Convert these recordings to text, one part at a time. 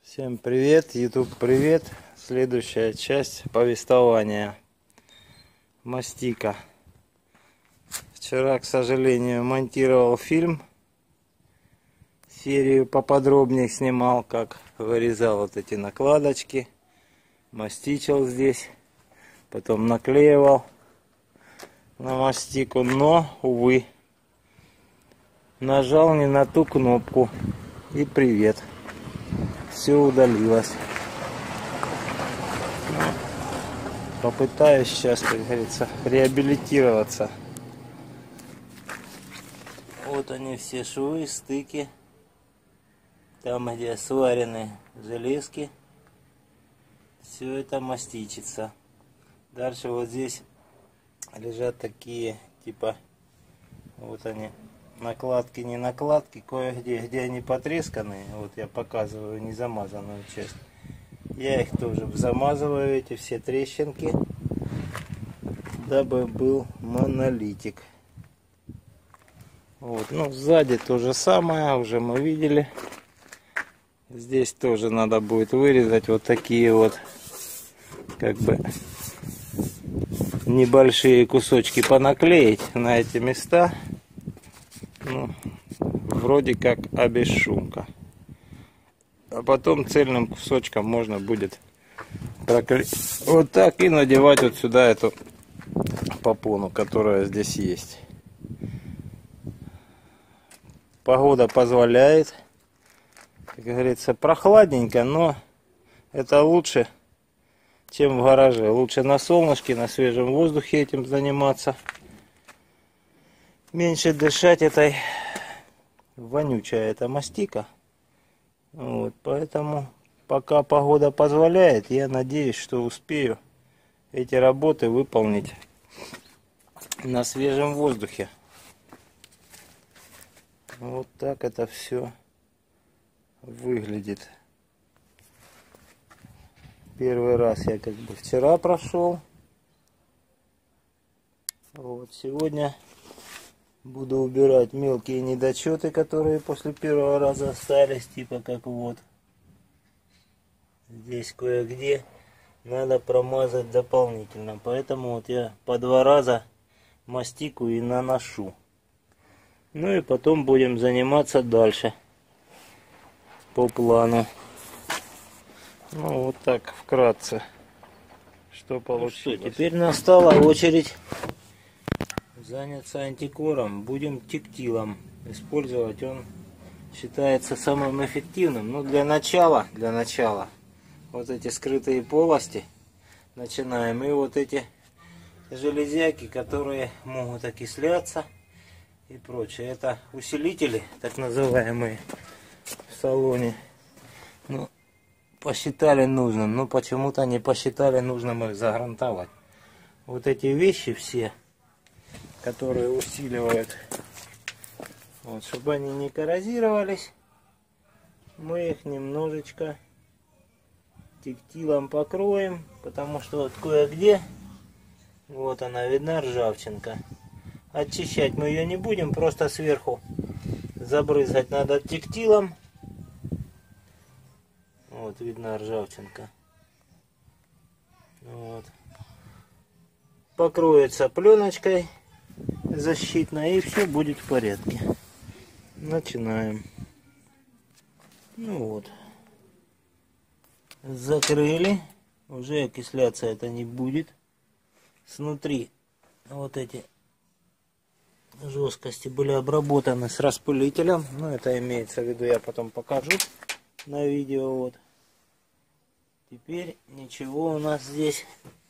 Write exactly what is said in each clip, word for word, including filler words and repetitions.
Всем привет, YouTube привет. Следующая часть повествования. Мастика. Вчера, к сожалению, монтировал фильм. Серию поподробнее снимал, как вырезал вот эти накладочки. Мастичил здесь. Потом наклеивал на мастику. Но, увы, нажал не на ту кнопку. И привет. Все удалилось. Попытаюсь сейчас, как говорится, реабилитироваться. Вот они все швы, стыки. Там, где сварены железки, все это мастичится. Дальше вот здесь лежат такие, типа, вот они, накладки, не накладки, кое-где, где они потресканные. Вот я показываю незамазанную часть. Я их тоже замазываю, эти все трещинки, дабы был монолитик. Вот, ну сзади то же самое, уже мы видели. Здесь тоже надо будет вырезать вот такие вот, как бы, небольшие кусочки понаклеить на эти места. Ну, вроде как обезшумка. А потом цельным кусочком можно будет проклеить вот так и надевать вот сюда эту попону, которая здесь есть. Погода позволяет, как говорится, прохладненько, но это лучше, чем в гараже. Лучше на солнышке, на свежем воздухе этим заниматься. Меньше дышать этой вонючая эта мастика. Вот, поэтому пока погода позволяет, я надеюсь, что успею эти работы выполнить на свежем воздухе. Вот так это все выглядит. Первый раз я как бы вчера прошел. Вот сегодня буду убирать мелкие недочеты, которые после первого раза остались, типа как вот. Здесь кое-где надо промазать дополнительно, поэтому вот я по два раза мастику и наношу. Ну и потом будем заниматься дальше по плану. Ну вот так вкратце, что получилось. Ну что, теперь настала очередь заняться антикором. Будем тектилом использовать. Он считается самым эффективным. Но для начала, для начала вот эти скрытые полости начинаем. И вот эти железяки, которые могут окисляться и прочее. Это усилители, так называемые, в салоне. Ну, посчитали нужным. Но почему-то не посчитали нужным их загрунтовать. Вот эти вещи все, которые усиливают, вот, чтобы они не коррозировались, мы их немножечко тектилом покроем, потому что вот кое-где, вот она видна ржавчинка. Очищать мы ее не будем, просто сверху забрызгать надо тектилом. Вот видна ржавчинка. Вот. Покроется пленочкой защитной, и все будет в порядке. Начинаем. Ну вот. Закрыли. Уже окисляться это не будет. Снутри вот эти жесткости были обработаны с распылителем. Ну это имеется в виду, я потом покажу на видео. Вот. Теперь ничего у нас здесь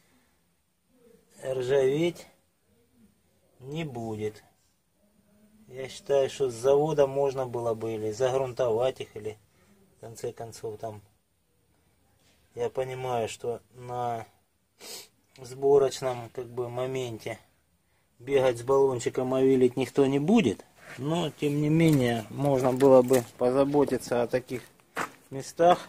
ржаветь не будет. Я считаю, что с завода можно было бы или загрунтовать их, или в конце концов там. Я понимаю, что на сборочном как бы моменте бегать с баллончиком овилить никто не будет, но тем не менее можно было бы позаботиться о таких местах,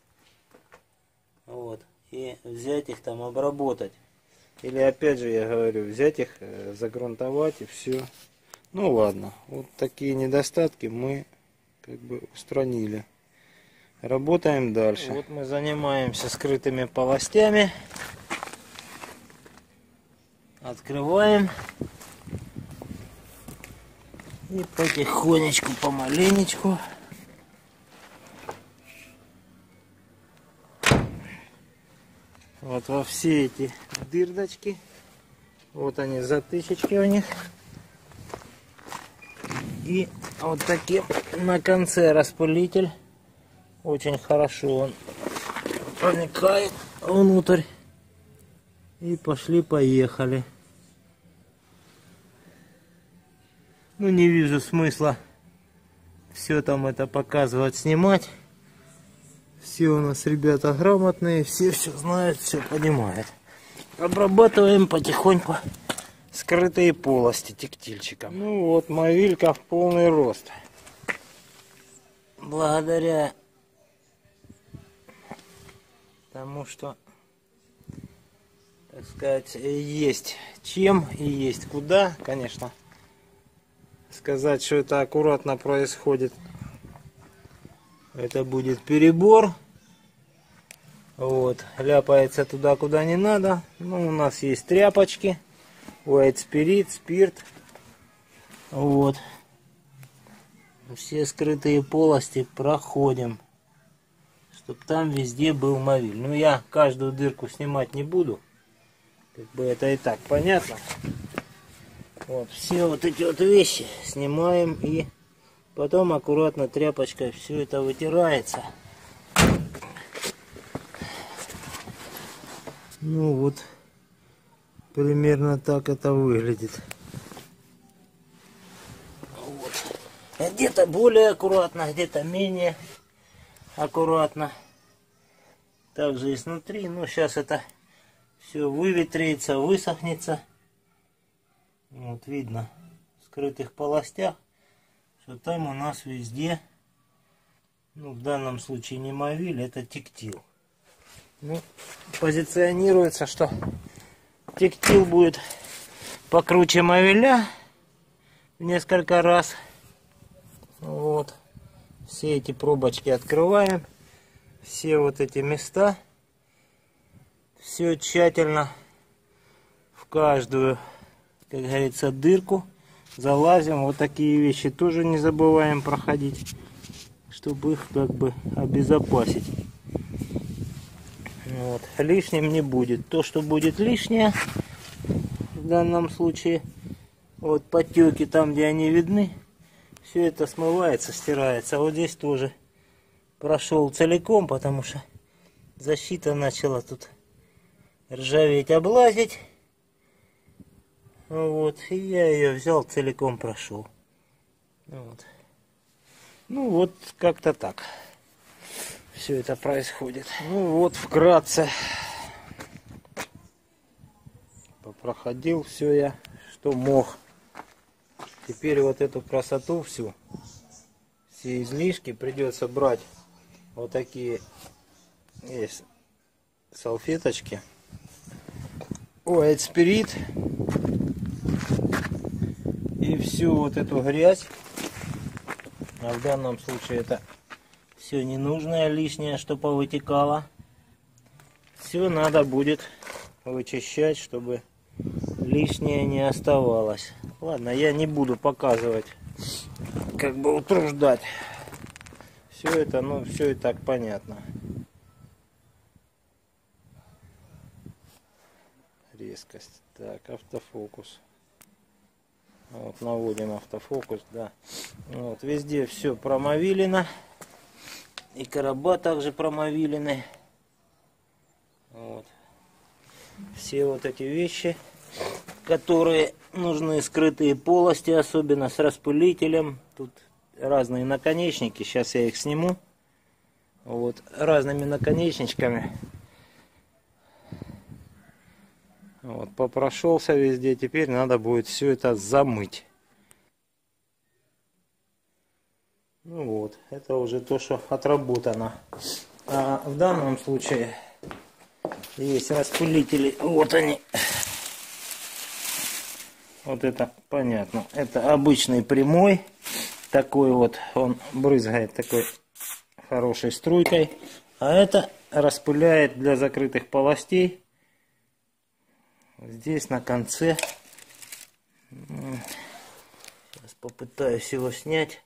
вот, и взять их там обработать. Или опять же я говорю, взять их, загрунтовать и все. Ну ладно, вот такие недостатки мы как бы устранили. Работаем дальше. Вот мы занимаемся скрытыми полостями. Открываем. И потихонечку, помаленечку. Вот во все эти дырочки. Вот они, затычечки у них. И вот таким на конце распылитель. Очень хорошо он проникает внутрь. И пошли-поехали. Ну, не вижу смысла все там это показывать, снимать. Все у нас ребята грамотные, все все знают, все понимают. Обрабатываем потихоньку скрытые полости текстильчиком. Ну вот, мовилька в полный рост. Благодаря тому, что, так сказать, есть чем и есть куда, конечно. Сказать, что это аккуратно происходит, это будет перебор. Вот, ляпается туда, куда не надо. Ну, у нас есть тряпочки, white spirit, спирт. Вот. Все скрытые полости проходим, чтобы там везде был мовиль. Ну, я каждую дырку снимать не буду. Как бы это и так понятно. Вот, все вот эти вот вещи снимаем, и потом аккуратно тряпочкой все это вытирается. Ну вот, примерно так это выглядит. Вот. Где-то более аккуратно, где-то менее аккуратно. Также и снутри. Ну, сейчас это все выветрится, высохнется. Вот видно в скрытых полостях, что там у нас везде, ну, в данном случае не мовиль, это текстиль. Ну, позиционируется, что текстиль будет покруче мовиля в несколько раз. Вот. Все эти пробочки открываем. Все вот эти места. Все тщательно в каждую, как говорится, дырку залазим. Вот такие вещи тоже не забываем проходить, чтобы их как бы обезопасить. Вот. Лишним не будет. То, что будет лишнее, в данном случае, вот потеки там, где они видны, все это смывается, стирается. Вот здесь тоже прошел целиком, потому что защита начала тут ржаветь, облазить. Вот, и я ее взял, целиком прошел. Вот. Ну вот, как-то так все это происходит. Ну вот, вкратце попроходил все я, что мог. Теперь вот эту красоту всю, все излишки придется брать. Вот такие есть салфеточки. White spirit. И всю вот эту грязь, а в данном случае это все ненужное, лишнее, что повытекало, все надо будет вычищать, чтобы лишнее не оставалось. Ладно, я не буду показывать, как бы утруждать. Все это, ну, все и так понятно. Резкость. Так, автофокус. Вот, наводим автофокус, да. Вот, везде все промовилено. И короба также промовилены. Вот. Все вот эти вещи, которые нужны, скрытые полости, особенно с распылителем. Тут разные наконечники. Сейчас я их сниму. Вот, разными наконечничками. Вот, попрошелся везде, теперь надо будет все это замыть. Ну вот, это уже то, что отработано. А в данном случае есть распылители, вот они. Вот это понятно, это обычный прямой, такой вот, он брызгает такой хорошей струйкой. А это распыляет для закрытых полостей. Здесь на конце. Сейчас попытаюсь его снять.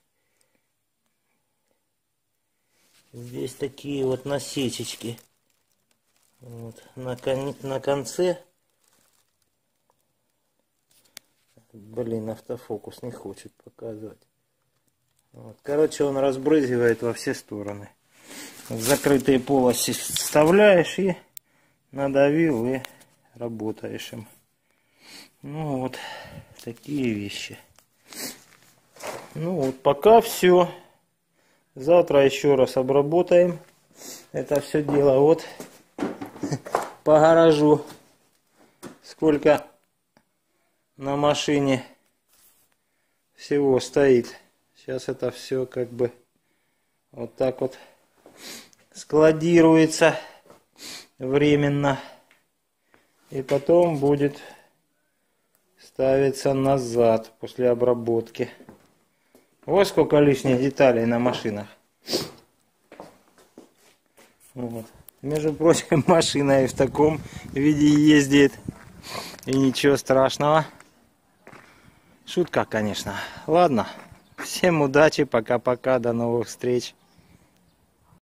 Здесь такие вот насечечки. Вот. На, кон... на конце. Блин, автофокус не хочет показывать. Вот. Короче, он разбрызгивает во все стороны. В закрытые полости вставляешь и надавил и работаешь им. Ну вот такие вещи. Ну вот пока все. Завтра еще раз обработаем это все дело. Вот по гаражу сколько на машине всего стоит. Сейчас это все как бы вот так вот складируется временно. И потом будет ставиться назад после обработки. Вот сколько лишних деталей на машинах. Вот. Между прочим, машина и в таком виде ездит. И ничего страшного. Шутка, конечно. Ладно. Всем удачи. Пока-пока. До новых встреч.